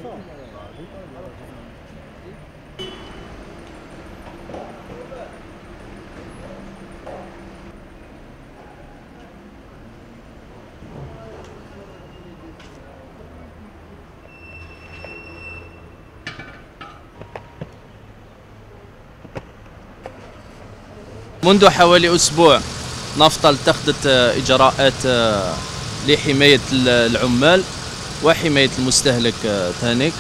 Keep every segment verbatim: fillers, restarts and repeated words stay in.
منذ حوالي أسبوع نافطال اتخذت إجراءات لحماية العمال وحماية المستهلك تانيك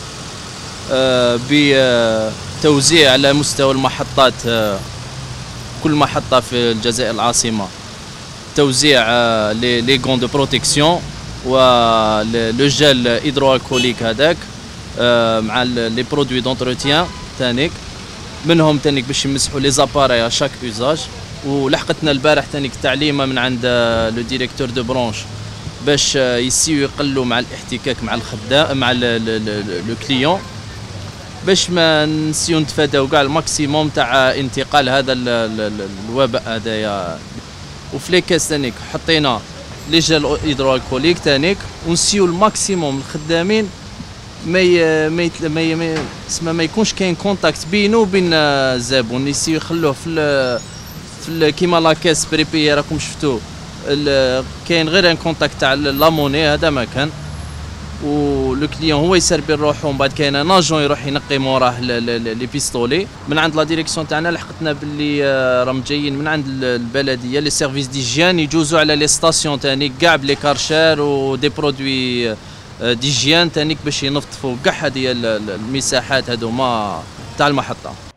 بتوزيع على مستوى المحطات، كل محطة في الجزائر العاصمة توزيع لي غون دو بروتيكسيون ولو جيل هيدروالكوليك هذاك مع لي برودوي دونتروتيان تانيك منهم تانيك باش يمسحوا لي زاباري شاك اوزاج. ولحقتنا البارح تانيك تعليمه من عند لو ديريكتور دو برونش باش يسيو يقلوا مع الاحتكاك مع الخدام مع لو كليون باش ما نسيو نتفاداو كاع الماكسيموم تاع انتقال هذا الوباء هذايا. وفي لي كاس تانيك حطينا لي جيل هيدروالكوليك تانيك ونسيو الماكسيموم الخدامين ما ي... ما يتل... ما, ي... ما اسمها ما يكونش كاين كونتاكت بينه وبين الزبون، يسيو يخلوه في ال... في ال... كيما لاكاس بريبي راكم شفتوا ال... كاين غير ان كونتاكت تاع لاموني هذا ما كان، ولو كليون هو يسربي روحو ومن بعد كاين ان اجون يروح ينقي موراه لي بيستولي. من عند لا ديريكسيون تاعنا لحقتنا باللي راهم جايين من عند البلديه لي سيرفيس ديجيان يجوزوا على لي ستاسيون تاني كاع بلي كارشار ودي برودوي ديجيان تانيك باش ينظفوا كاع هذه المساحات هذوما تاع المحطه.